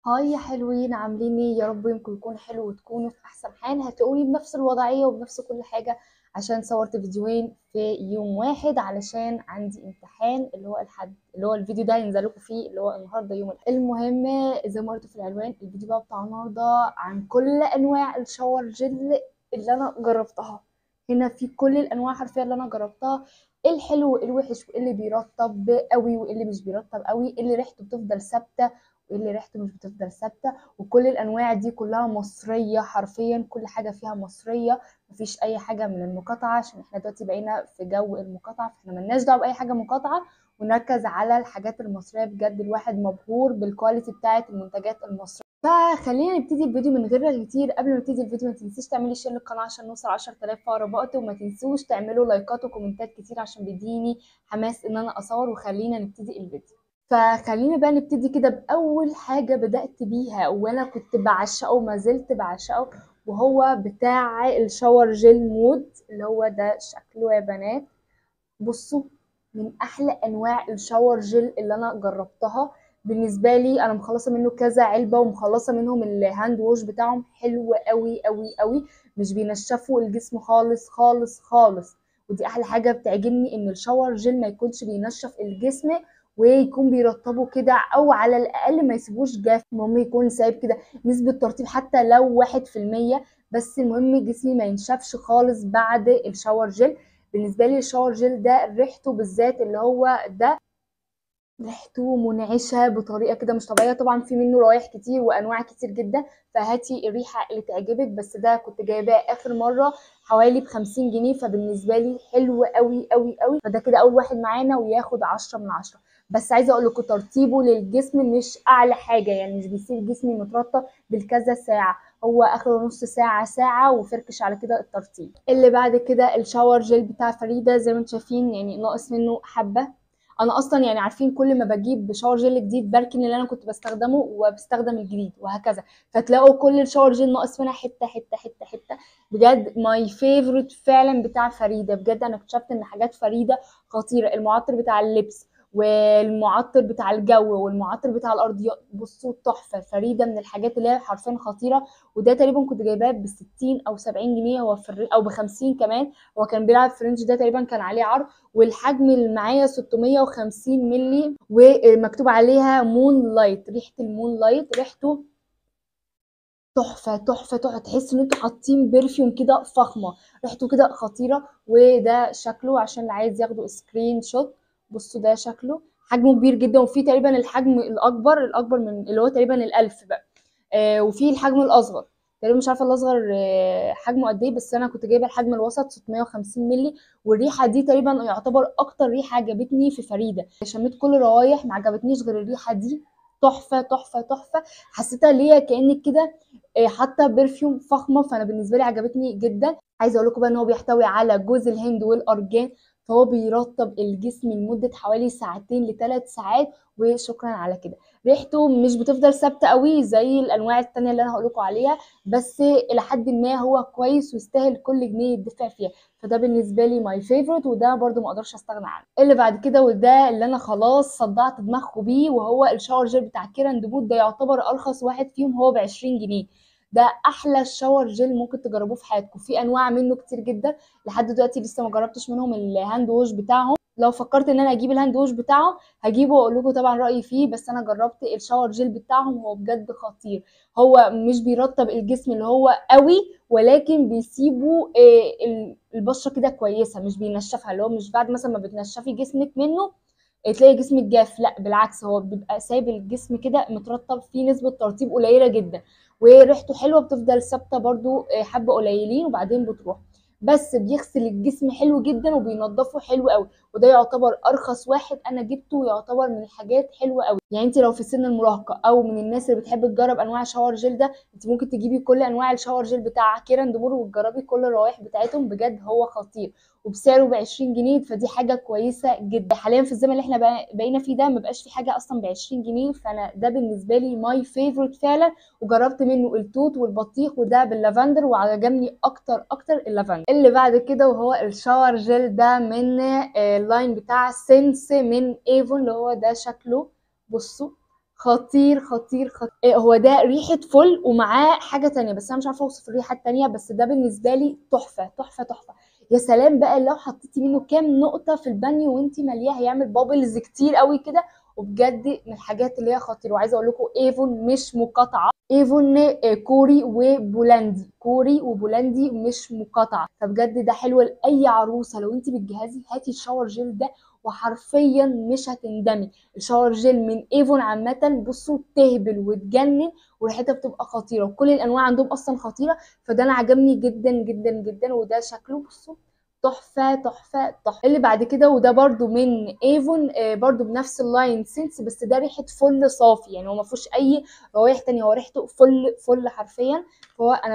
هاي يا حلوين، عاملين ايه؟ يا رب يومكم يكون حلو وتكونوا في احسن حال. هتلاقوني بنفس الوضعيه وبنفس كل حاجه عشان صورت فيديوهين في يوم واحد، علشان عندي امتحان اللي هو الحد اللي هو الفيديو ده هينزل لكم فيه اللي هو النهارده يوم الحد. المهم، زي ما قلت في العنوان، الفيديو بقى بتاع النهارده عن كل انواع الشاور جل اللي انا جربتها. هنا في كل الانواع حرفيا اللي انا جربتها، الحلو والوحش واللي بيرطب قوي واللي مش بيرطب قوي، اللي ريحته بتفضل ثابته واللي ريحته مش بتفضل ثابته. وكل الانواع دي كلها مصريه، حرفيا كل حاجه فيها مصريه، مفيش اي حاجه من المقاطعه، عشان احنا دلوقتي بقينا في جو المقاطعه، فاحنا ملناش دعوه باي حاجه مقاطعه، ونركز على الحاجات المصريه. بجد الواحد مبهور بالكواليتي بتاعه المنتجات المصريه. فخلينا نبتدي الفيديو من غير رغي كتير. قبل ما نبتدي الفيديو ما تنسيش تعملي شير للقناه عشان نوصل 10000 في اقرب وقت، وما تنسوش تعملوا لايكات وكومنتات كتير عشان بيديني حماس ان انا اصور. وخلينا نبتدي الفيديو. فخلينا بقى نبتدي كده بأول حاجة بدأت بيها وأنا كنت بعشقه وما زلت بعشقه، وهو بتاع الشاور جيل مود، اللي هو ده شكله يا بنات. بصوا، من أحلى أنواع الشاور جيل اللي أنا جربتها. بالنسبة لي أنا مخلصة منه كذا علبة، ومخلصة منهم الهاند ووش بتاعهم حلو قوي قوي قوي، مش بينشفوا الجسم خالص خالص خالص. ودي أحلى حاجة بتعجبني، إن الشاور جيل ما يكونش بينشف الجسم، ويكون بيرطبه كده، او على الاقل ما يسيبوش جاف. المهم يكون سايب كده نسبة ترطيب حتى لو 1%، بس المهم جسمي ما ينشفش خالص بعد الشاور جيل. بالنسبة لي الشاور جيل ده ريحته بالذات اللي هو ده، ريحته منعشة بطريقة كده مش طبيعية. طبعا في منه روايح كتير وأنواع كتير جدا، فهاتي الريحة اللي تعجبك. بس ده كنت جايباه آخر مرة حوالي ب50 جنيه، فبالنسبة لي حلو قوي قوي قوي. فده كده أول واحد معانا وياخد 10 من 10. بس عايزة أقول لكم ترطيبه للجسم مش أعلى حاجة، يعني مش بيسيب جسمي مترطب بالكذا ساعة، هو آخره نص ساعة ساعة وفركش على كده الترطيب. اللي بعد كده الشاور جيل بتاع فريدة، زي ما انتم شايفين يعني ناقص منه حبة. انا اصلا يعني عارفين كل ما بجيب شاور جيل جديد بركن اللي انا كنت بستخدمه وبستخدم الجديد وهكذا، فتلاقوا كل الشاور جيل ناقص منها حته حته حته حته. بجد ماي فيفورت فعلا بتاع فريده. بجد انا اكتشفت ان حاجات فريده خطيره، المعطر بتاع اللبس والمعطر بتاع الجو والمعطر بتاع الارضيات، بصوا تحفه. فريده من الحاجات اللي هي حرفيا خطيره. وده تقريبا كنت جايباه ب60 او 70 جنيه، هو في او ب50 كمان. هو كان بيلعب فرنش، ده تقريبا كان عليه عرض. والحجم اللي معايا 650 مللي، ومكتوب عليها مون لايت. ريحه المون لايت ريحته تحفه تحفه تحفه، تحس ان انتوا حاطين برفيوم كده فخمه، ريحته كده خطيره. وده شكله عشان اللي عايز ياخده سكرين شوت. بصوا ده شكله، حجمه كبير جدا، وفي تقريبا الحجم الاكبر من اللي هو تقريبا الالف بقى. وفي الحجم الاصغر. تقريبا مش عارفه الاصغر حجمه قد ايه، بس انا كنت جايبه الحجم الوسط 650 مللي. والريحه دي تقريبا يعتبر اكتر ريحه عجبتني في فريده. شميت كل الروايح ما عجبتنيش غير الريحه دي. تحفه تحفه تحفه. حسيتها ليا كانك كده حتى برفيوم فخمه، فانا بالنسبه لي عجبتني جدا. عايزه اقول لكم بقى ان هو بيحتوي على جوز الهند والارجان، فهو بيرطب الجسم لمده حوالي ساعتين لثلاث ساعات، وشكرا على كده. ريحته مش بتفضل ثابته قوي زي الانواع التانية اللي انا هقول لكم عليها، بس الى حد ما هو كويس ويستاهل كل جنيه يدفع فيها. فده بالنسبه لي ماي فيفورت، وده برده ما اقدرش استغنى عنه. اللي بعد كده وده اللي انا خلاص صدعت دماغكم بيه، وهو الشاور جيل بتاع كيران دبوت. ده يعتبر ارخص واحد فيهم، هو ب20 جنيه. ده احلى شاور جيل ممكن تجربوه في حياتكم. في انواع منه كتير جدا، لحد دلوقتي لسه ما جربتش منهم الهاند ووش بتاعهم. لو فكرت ان انا اجيب الهاند ووش بتاعهم هجيبه واقول لكم طبعا رايي فيه، بس انا جربت الشاور جيل بتاعهم، هو بجد خطير. هو مش بيرطب الجسم اللي هو قوي، ولكن بيسيبوا البشره كده كويسه، مش بينشفها. اللي هو مش بعد مثلا ما بتنشفي جسمك منه تلاقي جسمك جاف، لا بالعكس، هو بيبقى سايب الجسم كده مترطب، فيه نسبه ترطيب قليله جدا. وريحته حلوه، بتفضل ثابته برده حبه قليلين وبعدين بتروح. بس بيغسل الجسم حلو جدا وبينضفه حلو قوي. وده يعتبر ارخص واحد انا جبته، يعتبر من الحاجات حلوه قوي. يعني انت لو في سن المراهقه او من الناس اللي بتحب تجرب انواع شاور جيل ده، انت ممكن تجيبي كل انواع الشاور جيل بتاع كيران دمور وتجربي كل الروائح بتاعتهم. بجد هو خطير، وبسعره ب20 جنيه، فدي حاجه كويسه جدا. حاليا في الزمن اللي احنا بقينا فيه ده مبقاش في حاجه اصلا ب20 جنيه، فانا ده بالنسبه لي ماي فيفورت فعلا. وجربت منه التوت والبطيخ، وده باللافندر، وعجبني اكتر اكتر اللافندر. اللي بعد كده وهو الشاور جيل ده من اللاين بتاع سينس من ايفون، اللي هو ده شكله. بصوا خطير خطير خطير. هو ده ريحه فل ومعاه حاجه تانية بس انا مش عارفه اوصف الريحه التانية، بس ده بالنسبه لي تحفه تحفه تحفه. يا سلام بقى لو حطيتي منه كام نقطه في البانيو وانتي ملياه هيعمل بابلز كتير قوي كده، وبجد من الحاجات اللي هي خطيره. وعايزه اقول لكم ايفون مش مقاطعه، ايفون كوري وبولندي، كوري وبولندي مش مقاطعه. فبجد ده حلو لاي عروسه. لو انت بتجهزي هاتي الشاور جيل ده وحرفيا مش هتندمي. الشاور جيل من ايفون عامه بصوا تهبل وتجنن، وريحتها بتبقى خطيره، وكل الانواع عندهم اصلا خطيره. فده انا عجبني جدا جدا جدا. وده شكله بصوا تحفه تحفه تحفه. اللي بعد كده وده برده من ايفون، برده بنفس اللاين سنس، بس ده ريحه فل صافي، يعني هو ما فيهوش اي روايح تانية، هو ريحته فل فل حرفيا. فهو انا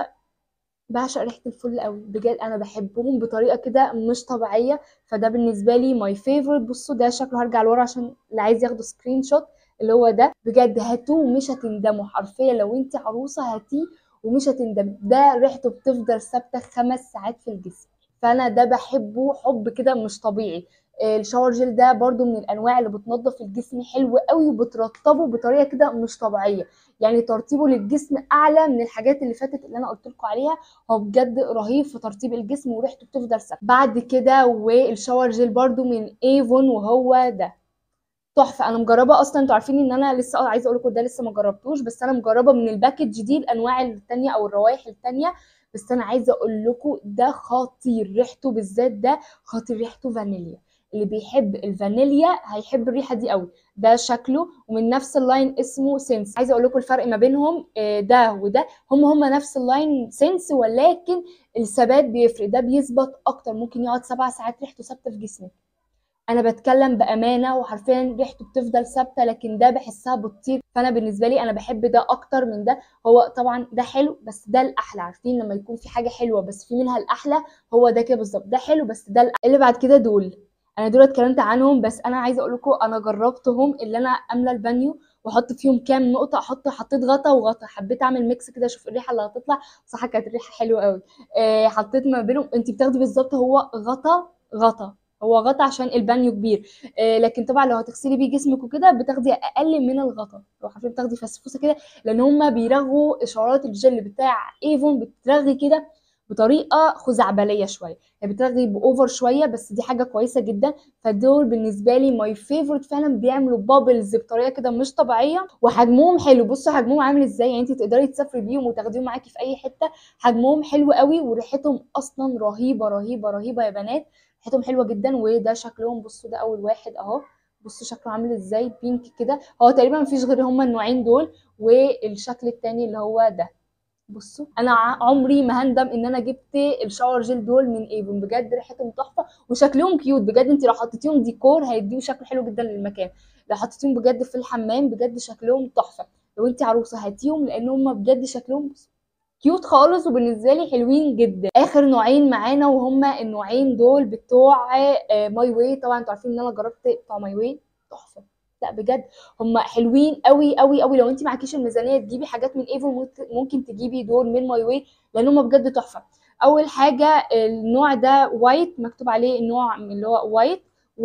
بعشق ريحه الفل قوي بجد، انا بحبهم بطريقه كده مش طبيعيه. فده بالنسبه لي ماي فيفورت. بصوا ده شكله، هرجع لورا عشان اللي عايز ياخدوا سكرين شوت. اللي هو ده بجد هاتوه ومش هتندموا حرفيا، لو انت عروسه هاتيه ومش هتندمي. ده ريحته بتفضل ثابته 5 ساعات في الجسم، فانا ده بحبه حب كده مش طبيعي. الشاور جيل ده برضو من الانواع اللي بتنظف الجسم حلو قوي وبترطبه بطريقه كده مش طبيعيه. يعني ترطيبه للجسم اعلى من الحاجات اللي فاتت اللي انا قلت لكم عليها. هو بجد رهيب في ترطيب الجسم وريحته بتفضل ثابته. بعد كده والشاور جيل برضو من ايفون، وهو ده تحفه. انا مجربه اصلا، انتوا عارفين ان انا لسه عايزه اقول لكم ده لسه ما جربتوش، بس انا مجربه من الباكج دي الانواع التانية او الروائح التانية. بس انا عايزه اقول لكم ده خطير، ريحته بالذات ده خطير، ريحته فانيليا. اللي بيحب الفانيليا هيحب الريحه دي قوي. ده شكله ومن نفس اللاين اسمه سينس. عايزه اقول لكم الفرق ما بينهم، ده وده هم نفس اللاين سينس، ولكن الثبات بيفرق. ده بيثبت اكتر، ممكن يقعد 7 ساعات ريحته ثابته في جسمك. انا بتكلم بامانه وحرفيا ريحته بتفضل ثابته، لكن ده بحسها بتطير. فانا بالنسبه لي انا بحب ده اكتر من ده. هو طبعا ده حلو بس ده الاحلى. عارفين لما يكون في حاجه حلوه بس في منها الاحلى؟ هو ده كده بالظبط، ده حلو بس ده الأحلى. اللي بعد كده دول انا دول اتكلمت عنهم، بس انا عايزه اقول لكم انا جربتهم. اللي انا املى البانيو واحط فيهم كام نقطه، حطيت غطا وغطا، حبيت اعمل ميكس كده اشوف الريحه اللي هتطلع. صح كانت الريحه حلوه قوي. حطيت ما بينهم، انت بتاخدي بالظبط هو غطا غطا، هو غطا عشان البانيو كبير. لكن طبعا لو هتغسلي بيه جسمك وكده بتاخدي اقل من الغطا، لو حرفيا بتاخدي فسفوسه كده. لان هما بيرغوا اشارات الجل بتاع ايفون، بترغي كده بطريقه خزعبليه شويه، يعني بترغي باوفر شويه، بس دي حاجه كويسه جدا. فدول بالنسبه لي ماي فيفورت، فعلا بيعملوا بابلز بطريقه كده مش طبيعيه، وحجمهم حلو. بصوا حجمهم عامل ازاي، يعني انت تقدري تسافري بيهم وتاخديهم معاكي في اي حته. حجمهم حلو قوي وريحتهم اصلا رهيبه رهيبه رهيبه يا بنات، ريحتهم حلوه جدا. وده شكلهم، بصوا ده اول واحد اهو، بصوا شكله عامل ازاي، بينك كده. هو تقريبا مفيش غير هما النوعين دول. والشكل التاني اللي هو ده، بصوا انا عمري ما هندم ان انا جبت الشاور جيل دول من ايفون. بجد ريحتهم تحفه وشكلهم كيوت بجد. انت لو حطيتيهم ديكور هيديوا شكل حلو جدا للمكان. لو حطيتيهم بجد في الحمام بجد شكلهم تحفه. لو انت عروسه هاتيهم، لان هم بجد شكلهم كيوت خالص، وبالنسبه لي حلوين جدا. اخر نوعين معانا وهما النوعين دول بتوع ماي واي. طبعا انتوا عارفين ان انا جربت بتوع ماي واي تحفه. لا بجد هما حلوين قوي قوي قوي. لو انت معكيش الميزانيه تجيبي حاجات من ايفون ممكن تجيبي دول من ماي واي، لان هما بجد تحفه. اول حاجه النوع ده وايت، مكتوب عليه النوع اللي هو وايت.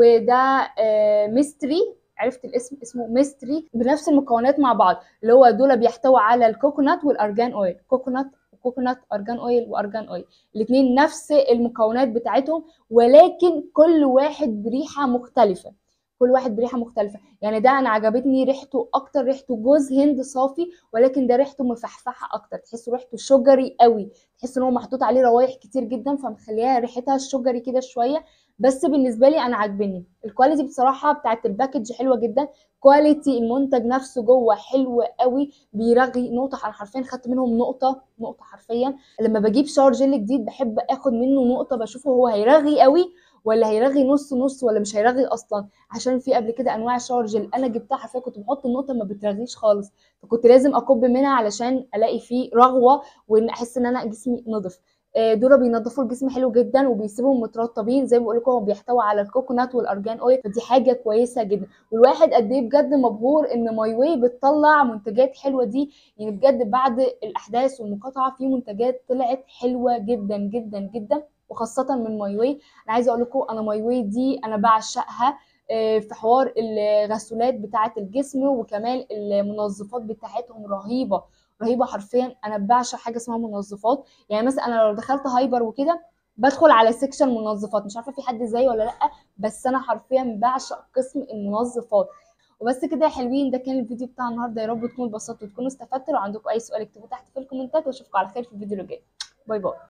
وده ميستري، عرفت الاسم اسمه ميستري، بنفس المكونات مع بعض. اللي هو دول بيحتوي على الكوكونات والارجان اويل، كوكونات ارجان اويل وارجان اويل، الاثنين نفس المكونات بتاعتهم، ولكن كل واحد بريحه مختلفه. كل واحد بريحه مختلفه. يعني ده انا عجبتني ريحته اكتر، ريحته جوز هند صافي، ولكن ده ريحته مفحفحه اكتر، تحسوا ريحته شجري قوي، تحس ان هو محطوط عليه روايح كتير جدا فمخليها ريحتها الشجري كده شويه. بس بالنسبه لي انا عاجبني الكواليتي بصراحه بتاعت الباكج، حلوه جدا. كواليتي المنتج نفسه جوه حلو قوي، بيرغي نقطه. انا حرفيا خدت منهم نقطه نقطه حرفيا. لما بجيب شاور جيل جديد بحب اخد منه نقطه، بشوفه هو هيرغي قوي ولا هيرغي نص نص ولا مش هيرغي اصلا. عشان في قبل كده انواع شاور جيل انا جبتها حرفيا كنت بحط النقطه ما بترغيش خالص، فكنت لازم اكب منها علشان الاقي فيه رغوه وان احس ان انا جسمي نضف. دول بينضفوا الجسم حلو جدا وبيسيبهم مترطبين. زي ما بقول لكم هو بيحتوي على الكوكونات والارجان اويل، فدي حاجه كويسه جدا. والواحد قد ايه بجد مبهور ان ماي واي بتطلع منتجات حلوه دي. يعني بجد بعد الاحداث والمقاطعه في منتجات طلعت حلوه جدا جدا جدا، وخاصه من ماي واي. انا عايزه اقول لكم انا ماي واي دي انا بعشقها. في حوار الغسولات بتاعه الجسم، وكمان المنظفات بتاعتهم رهيبه رهيبه حرفيا. انا بعشق حاجه اسمها منظفات. يعني مثلا انا لو دخلت هايبر وكده بدخل على سيكشن منظفات، مش عارفه في حد زيي ولا لا، بس انا حرفيا بعشق قسم المنظفات. وبس كده يا حلوين، ده كان الفيديو بتاع النهارده، يا رب تكونوا اتبسطتوا وتكونوا استفدتوا. لو عندكم اي سؤال اكتبوه تحت في الكومنتات، واشوفكم على خير في الفيديو اللي جاي. باي باي.